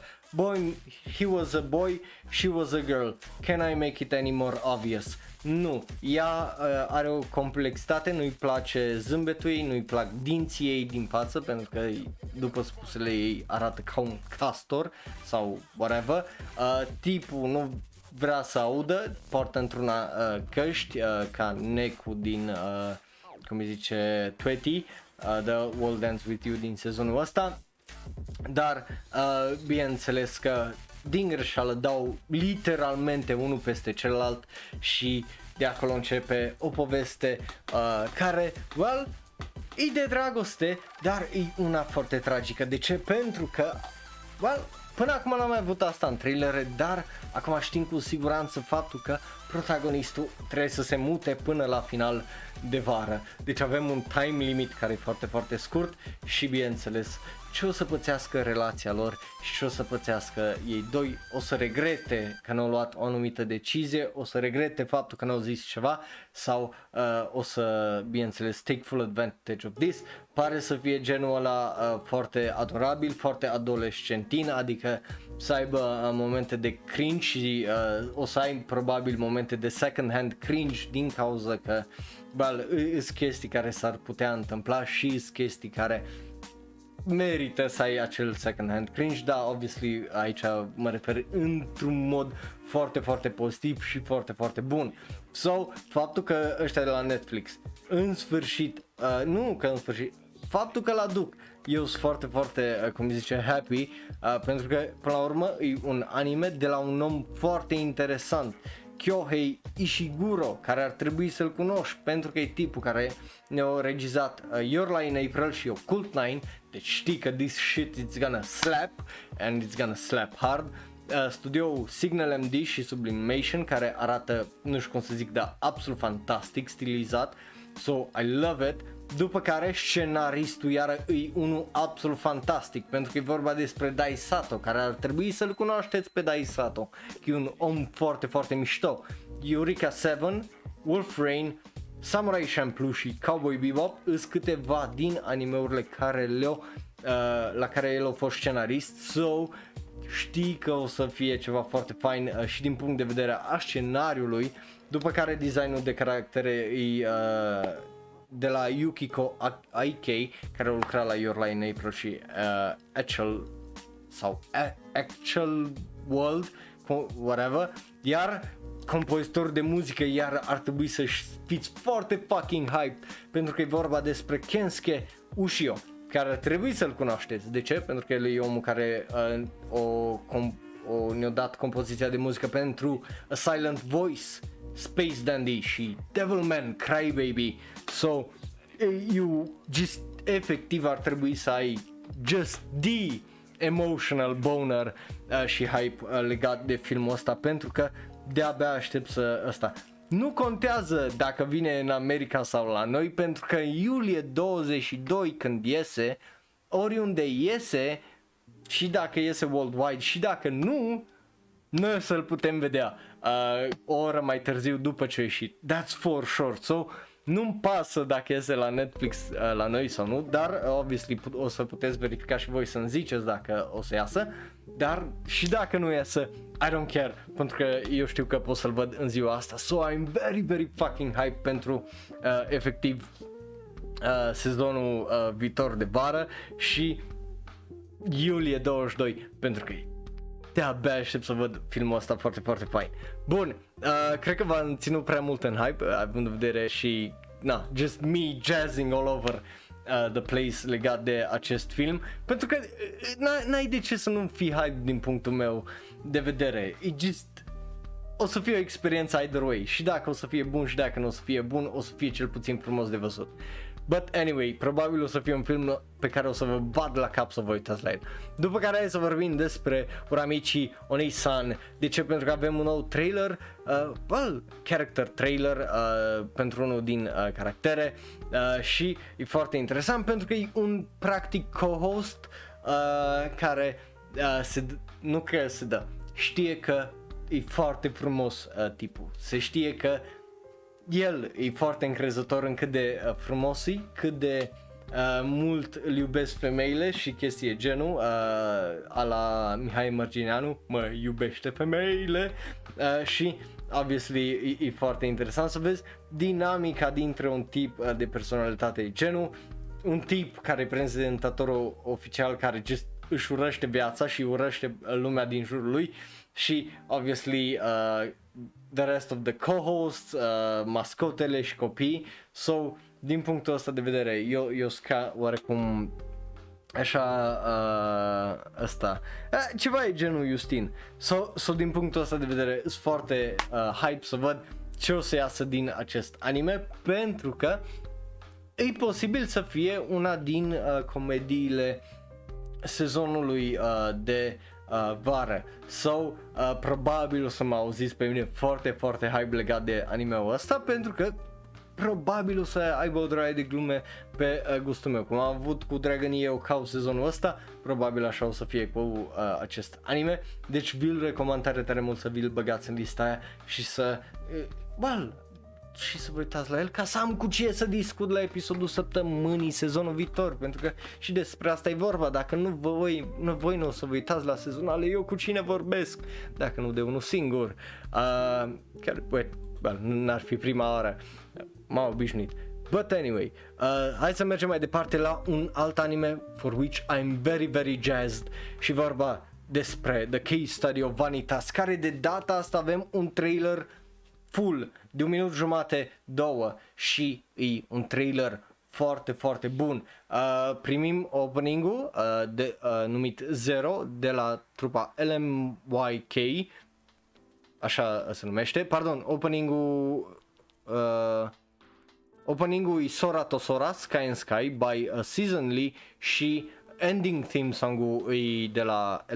He was a boy, she was a girl. Can I make it any more obvious? Nu, ea are o complexitate, nu-i place zâmbetul ei, nu-i plac dinții ei din față, pentru că după spusele ei arată ca un castor sau whatever. Tipul nu vrea să audă, poartă într-una căști ca Neku din, cum îi zice, Twetty, The World Dance With You din sezonul ăsta, dar bineînțeles că din greșeală dau literalmente unul peste celălalt și de acolo începe o poveste care, well, e de dragoste, dar e una foarte tragică. De ce? Pentru că, well, până acum n-am mai avut asta în trailere, dar acum știm cu siguranță faptul că protagonistul trebuie să se mute până la final de vară. Deci avem un time limit care e foarte, foarte scurt și bineînțeles ce o să pățească relația lor și ce o să pățească ei doi. O să regrete că n-au luat o anumită decizie, o să regrete faptul că n-au zis ceva sau o să, bineînțeles, take full advantage of this. Pare să fie genul ăla foarte adorabil, foarte adolescentin, adică să aibă momente de cringe și o să ai probabil momente de second hand cringe din cauza că sunt chestii care s-ar putea întâmpla și sunt chestii care merită să ai acel second hand cringe, da, obviously aici mă refer într-un mod foarte, foarte pozitiv și foarte, foarte bun. So, faptul că ăștia de la Netflix în sfârșit, faptul că l-aduc, eu sunt foarte, foarte, cum zice, happy, pentru că până la urmă e un anime de la un om foarte interesant, Kyohei Ishiguro, care ar trebui să-l cunoști pentru că e tipul care ne-a regizat Your Lie in April și Occult 9, deci știi că this shit it's gonna slap and it's gonna slap hard. Studioul Signal MD și Sublimation, care arată, nu știu cum să zic, dar absolut fantastic stilizat, so I love it. După care scenaristul iară e unul absolut fantastic, pentru că e vorba despre Dai Sato, care ar trebui să-l cunoașteți pe Dai Sato, că e un om foarte, foarte mișto. Eureka 7, Wolf Rain, Samurai Champloo și Cowboy Bebop îs câteva din animeurile la care el a fost scenarist, so știi că o să fie ceva foarte fain și din punct de vedere a scenariului. După care designul de caractere e de la Yukiko Aike, care a lucrat la Your Lie in April și Actual World, whatever, iar compozitor de muzică iar ar trebui să fiți foarte fucking hyped pentru că e vorba despre Kensuke Ushio, care ar trebui să-l cunoașteți. De ce? Pentru că el e omul care ne-a dat compoziția de muzică pentru A Silent Voice, Space Dandy și Devilman Crybaby. So, you just efectiv ar trebui să ai just the emotional boner și hype legat de filmul ăsta, pentru că de-abia aștept să ăsta. Nu contează dacă vine în America sau la noi, pentru că în iulie 22 când iese, oriunde iese, și dacă iese worldwide și dacă nu, noi o să-l putem vedea o oră mai târziu după ce a ieșit. That's for sure. So, nu-mi pasă dacă iese la Netflix la noi sau nu, dar obviously o să puteți verifica și voi să-mi ziceți dacă o să iasă, dar și dacă nu iasă, I don't care, pentru că eu știu că pot să-l văd în ziua asta. So I'm very, very fucking hype pentru efectiv sezonul viitor de vară și iulie 22, pentru că de-abia aștept să văd filmul ăsta foarte, foarte fain. Bun, cred că v-am ținut prea mult în hype, având în vedere și, just me jazzing all over the place legat de acest film, pentru că n-ai de ce să nu fii hype din punctul meu de vedere. O să fie o experiență either way, și dacă o să fie bun și dacă nu o să fie bun, o să fie cel puțin frumos de văzut. But anyway, probabil o să fie un film pe care o să vă bat la cap să vă uitați la el. După care hai să vorbim despre Uramichi Onisan. De ce? Pentru că avem un nou trailer, character trailer pentru unul din caractere și e foarte interesant pentru că e un practic co-host care știe că e foarte frumos tipul, se știe că el e foarte încrezător în cât de frumos e, cât de mult îl iubesc femeile și chestii genul, a la Mihai Mărgineanu, mă iubește femeile, și obviously e foarte interesant să vezi dinamica dintre un tip de personalitate genul, un tip care e prezentatorul oficial care just își urăște viața și urăște lumea din jurul lui și obviously the rest of the co-hosts, mascotele și copii. So, din punctul ăsta de vedere, eu sca oarecum așa ăsta, ceva e genul Justin. So, din punctul ăsta de vedere, sunt foarte hype să văd ce o să iasă din acest anime, pentru că e posibil să fie una din comediile sezonului de vară. So, probabil o să mă auziți pe mine foarte, foarte hype legat de anime-ul ăsta, pentru că probabil o să aibă o draie de glume pe gustul meu. Cum am avut cu Dragon Eo Cow sezonul ăsta, probabil așa o să fie cu acest anime. Deci vi-l recomand tare mult să vi-l băgați în lista aia și să și să vă uitați la el, ca să am cu ce să discut la episodul săptămânii sezonul viitor, pentru că și despre asta e vorba. Dacă voi nu o să vă uitați la sezonale, eu cu cine vorbesc dacă nu de unul singur, care n-ar fi prima oară, m-am obișnuit. But anyway, hai să mergem mai departe la un alt anime for which I'm very, very jazzed, și vorba despre The Case Study of Vanitas, care de data asta avem un trailer full de 1 minut jumate, 2, și e un trailer foarte, foarte bun. Primim opening-ul numit Zero de la trupa LMYK, așa se numește, pardon, opening-ul e Sora to Sora, Sky and Sky by Season Lee, și ending theme song-ul e de la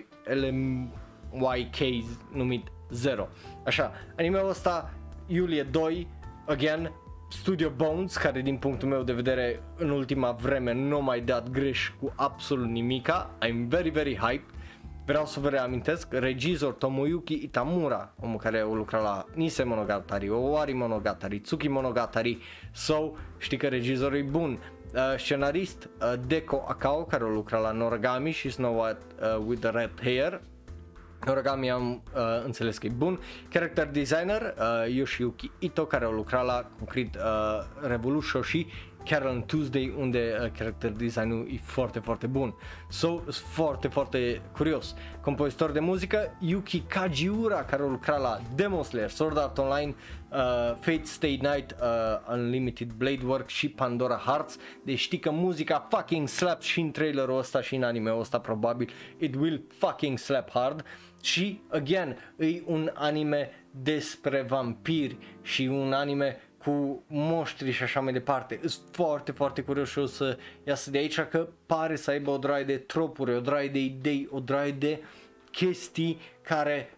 LMYK numit Zero. Așa, anime-ul ăsta iulie 2, again, Studio Bones, care din punctul meu de vedere în ultima vreme nu a mai dat greș cu absolut nimica. I'm very, very hyped. Vreau să vă reamintesc, regizor Tomoyuki Itamura, omul care a lucrat la Nisei Monogatari, Owari Monogatari, Tsuki Monogatari, so știi că regizorul e bun. Scenarist Deko Akao, care a lucrat la Noragami și Snow White with the Red Hair. Noragami am înțeles că e bun. Character designer Yoshiyuki Ito, care a lucrat la Concrete Revolution și Carol Tuesday, unde character design-ul e foarte, foarte bun. So, foarte, foarte curios. Compozitor de muzică, Yuki Kajiura, care a lucrat la Demon Slayer, Sword Art Online, Fate Stay Night, Unlimited Blade Work și Pandora Hearts. Deci știi că muzica fucking slaps și în trailerul ăsta și în anime-ul ăsta probabil. It will fucking slap hard. Și, again, e un anime despre vampiri și un anime cu moștri și așa mai departe. Sunt foarte, foarte curios și o să iasă de aici, că pare să aibă o draie de tropuri, o draie de idei, o draie de chestii care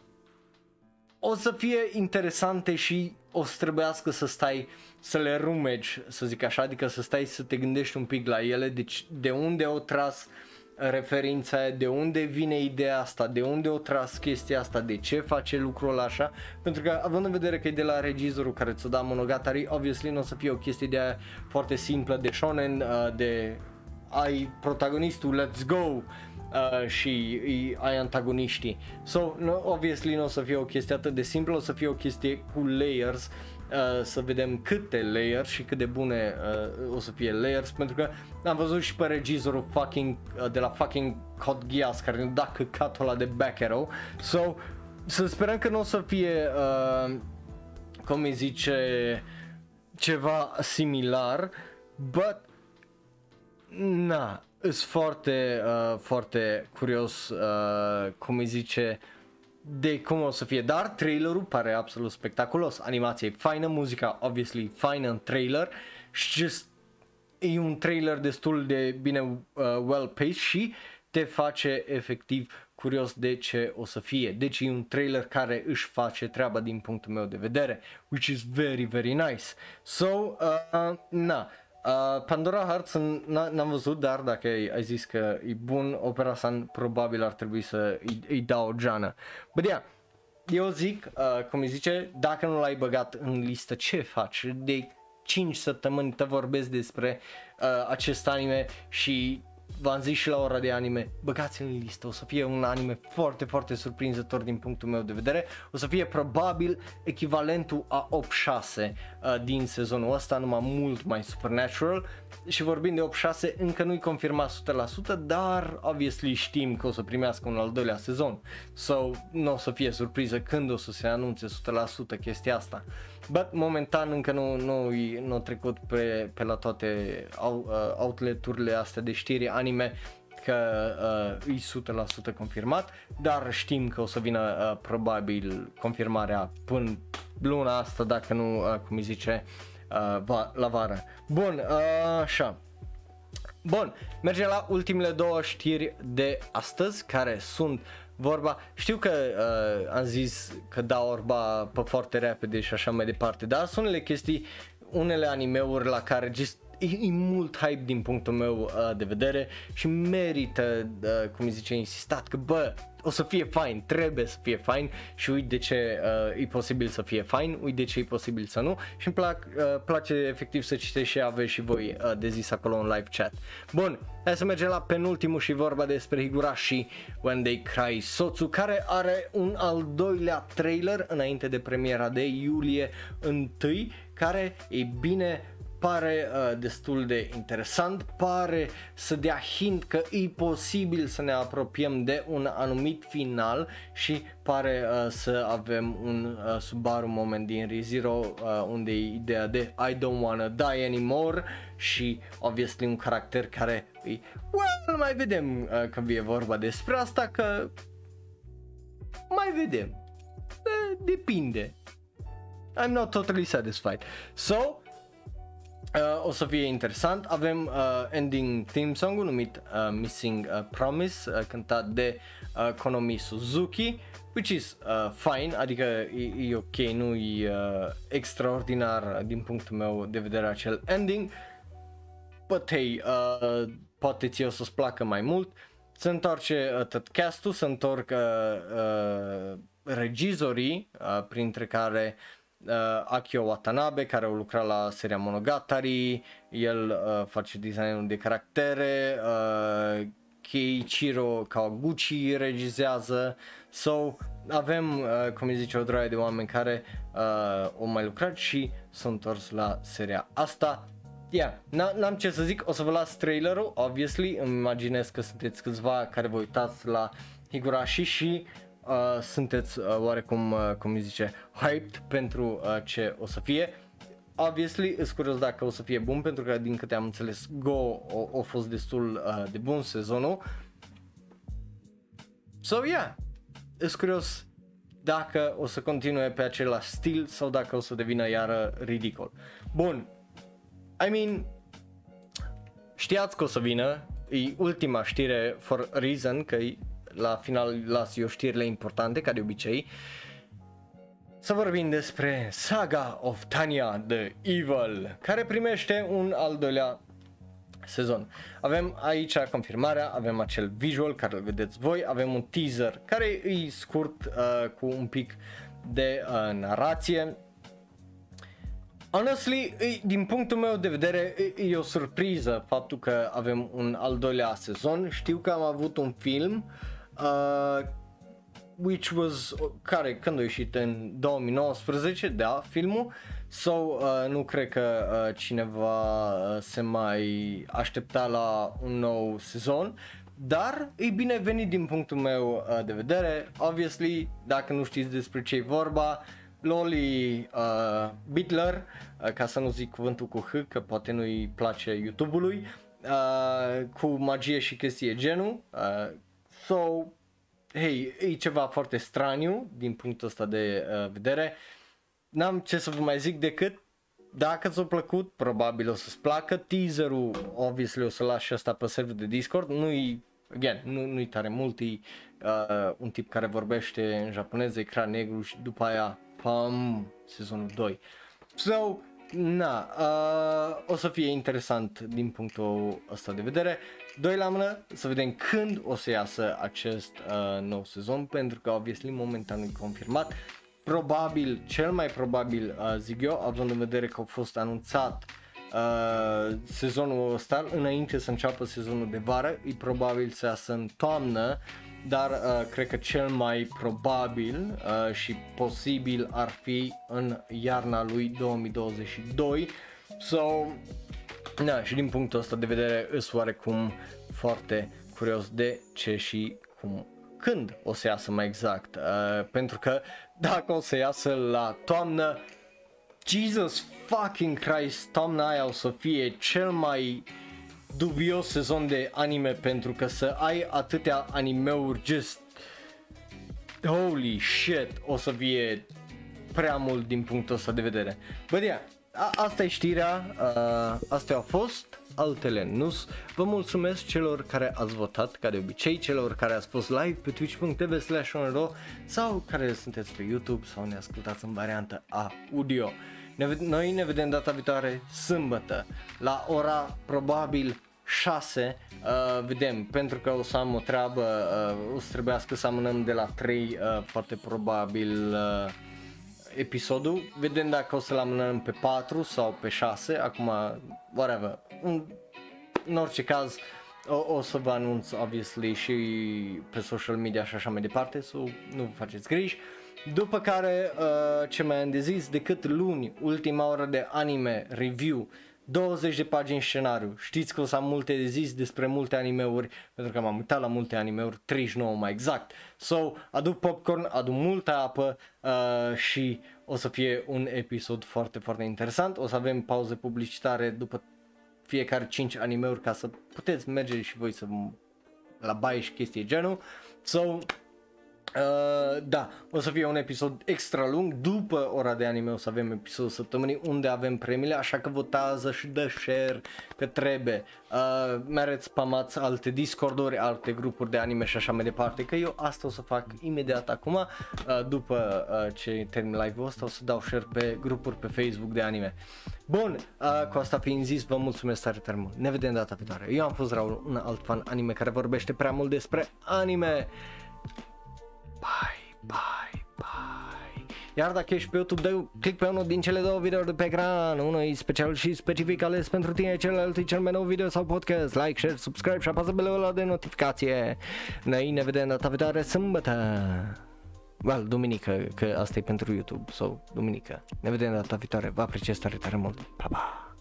o să fie interesante și o să trebuiască să stai să le rumegi, să zic așa, adică să stai să te gândești un pic la ele, deci de unde au tras referința aia, de unde vine ideea asta, de unde o tras chestia asta, de ce face lucrul ăla așa, pentru că având în vedere că e de la regizorul care ți-o da Monogatari, obviously nu o să fie o chestie de aia foarte simplă de shonen, de ai protagonistul, let's go, și ai antagoniștii. So, obviously nu o să fie o chestie atât de simplă, o să fie o chestie cu layers, să vedem câte layers și cât de bune o să fie layers, pentru că am văzut și pe regizorul fucking, de la fucking Code Geass care ne da căcatul ăla de back arrow. So, să sperăm că nu o să fie, cum îi zice, ceva similar, but na, sunt foarte, foarte curios, cum îi zice, de cum o să fie, dar trailerul pare absolut spectaculos, animația e faină, muzica obviously faină în trailer și just e un trailer destul de bine well-paced și te face efectiv curios de ce o să fie, deci e un trailer care își face treaba din punctul meu de vedere, which is very, very nice. So, na. Pandora Hearts n-am văzut, dar dacă ai zis că e bun, Opera Sun probabil ar trebui să îi dau o geană. But yeah, eu zic, cum îi zice, dacă nu l-ai băgat în listă, ce faci? De 5 săptămâni te vorbesc despre acest anime și v-am zis și la ora de anime, băgați în listă, o să fie un anime foarte, foarte surprinzător din punctul meu de vedere, o să fie probabil echivalentul a 8-6 din sezonul ăsta, numai mult mai supernatural și vorbind de 8-6 încă nu-i confirmat 100%, dar obviously știm că o să primească un al doilea sezon, so nu o să fie surpriză când o să se anunțe 100% chestia asta. But momentan încă nu trecut pe la toate outlet-urile astea de știri anime că e 100% confirmat, dar știm că o să vină probabil confirmarea până luna asta, dacă nu, cum îi zice, la vară. Bun, așa. Bun, mergem la ultimele două știri de astăzi, care sunt vorba, știu că am zis că dau orba pe foarte repede și așa mai departe, dar sunt unele chestii, unele animeuri la care just e mult hype din punctul meu de vedere și merită, cum îi zice, insistat că bă, o să fie fain, trebuie să fie fain și uite de ce e posibil să fie fain, uite de ce e posibil să nu și îmi place efectiv să citești și aveți și voi de zis acolo în live chat. Bun, hai să mergem la penultimul și vorba despre Higurashi When They Cry Sotsu, care are un al doilea trailer înainte de premiera de iulie 1, care e bine, pare destul de interesant, pare să dea hint că e posibil să ne apropiem de un anumit final și pare să avem un Subaru moment din Re:Zero unde e ideea de I don't wanna die anymore și obviously un caracter care e, well, mai vedem când e vorba despre asta, că mai vedem, depinde, I'm not totally satisfied. So o să fie interesant. Avem ending theme song-ul numit Missing Promise, cântat de Konomi Suzuki, which is fine, adică e ok, nu e extraordinar din punctul meu de vedere acel ending, but hey, poate ție o să-ți placă mai mult. Se întoarce tot castul, se întorc regizorii, printre care Akio Watanabe, care a lucrat la seria Monogatari, el face designul de caractere, Keiichiro Kawaguchi regizează, so avem, cum îi zice, o draie de oameni care au mai lucrat și s-au întors la seria asta. n-am ce să zic, o să vă las trailerul, obviously, îmi imaginez că sunteți câțiva care vă uitați la Higurashi și sunteți oarecum, cum îi zice, hyped pentru ce o să fie. Obviously, îs curios dacă o să fie bun, pentru că din câte am înțeles Go a fost destul de bun sezonul. So îs curios dacă o să continue pe același stil sau dacă o să devină iară ridicol. Bun, I mean, știați că o să vină, e ultima știre for a reason, că la final las eu știrile importante, ca de obicei. Să vorbim despre Saga of Tanya the Evil, care primește un al doilea sezon. Avem aici confirmarea, avem acel visual care îl vedeți voi, avem un teaser care e scurt cu un pic de narație. Honestly, din punctul meu de vedere, e o surpriză faptul că avem un al doilea sezon. Știu că am avut un film which was, când a ieșit în 2019, da, filmul, so nu cred că cineva se mai aștepta la un nou sezon, dar e bine venit din punctul meu de vedere. Obviously, dacă nu știți despre ce e vorba, Loli Bittler, ca să nu zic cuvântul cu H, că poate nu-i place YouTube-ului, cu magie și chestii genul, so, hei, e ceva foarte straniu din punctul ăsta de vedere. N-am ce să vă mai zic decât, dacă ți-a plăcut, probabil o să-ți placă. Teaserul, obviously, o să lași asta pe serverul de Discord. Nu-i tare mult, e un tip care vorbește în japoneză, ecran negru și după aia, pam, sezonul 2. So, o să fie interesant din punctul ăsta de vedere. Doi la mână, să vedem când o să iasă acest nou sezon, pentru că obviously momentan nu e confirmat. Probabil, cel mai probabil, zic eu, având în vedere că a fost anunțat sezonul ăsta înainte să înceapă sezonul de vară, e probabil să iasă în toamnă, dar cred că cel mai probabil și posibil ar fi în iarna lui 2022. So, și din punctul ăsta de vedere îs oarecum foarte curios de ce și cum, când o să iasă mai exact, pentru că dacă o să iasă la toamnă, Jesus fucking Christ, toamna aia o să fie cel mai dubios sezon de anime, pentru că să ai atâtea animeuri, just holy shit, o să fie prea mult din punctul ăsta de vedere. But yeah, asta e știrea, astea au fost, altele nu-s. Vă mulțumesc celor care ați votat, ca de obicei, celor care ați fost live pe twitch.tv/onro sau care sunteți pe YouTube sau ne ascultați în variantă audio. Noi ne vedem data viitoare, sâmbătă, la ora probabil 6, vedem, pentru că o să am o treabă, o să trebuiască să amânăm de la 3, foarte probabil, episodul, vedem dacă o să-l amânăm pe 4 sau pe 6, acum, whatever, în orice caz, o să vă anunț, obviously, și pe social media și așa mai departe, so nu vă faceți griji. După care, ce mai am de zis, decât luni, ultima oră de anime review, 20 de pagini scenariu. Știți că o să am multe de zis despre multe animeuri, pentru că m-am uitat la multe animeuri, 39 mai exact. So, aduc popcorn, aduc multă apă și o să fie un episod foarte, foarte interesant. O să avem pauze publicitare după fiecare 5 animeuri ca să puteți merge și voi să la baie și chestii genul. So, da, o să fie un episod extra lung. După ora de anime o să avem episodul săptămânii unde avem premiile, așa că votează și dă share că trebuie. Mereți, spamați alte Discord-uri, alte grupuri de anime și așa mai departe, că eu asta o să fac imediat acum. După ce termin live-ul ăsta o să dau share pe grupuri pe Facebook de anime. Bun, cu asta fiind zis, vă mulțumesc tare tare mult. Ne vedem data viitoare. Eu am fost Raul, un alt fan anime care vorbește prea mult despre anime. Bye, bye, bye. Iar dacă ești pe YouTube, dă click pe unul din cele două videouri de pe ecran. Unul e special și specific ales pentru tine, celălalt e cel mai nou video sau podcast. Like, share, subscribe și apasă belul ăla de notificație. Noi ne vedem data viitoare sâmbătă. Well, duminică, că asta e pentru YouTube, so duminică. Ne vedem data viitoare, vă apreciez tare tare mult. Pa, pa.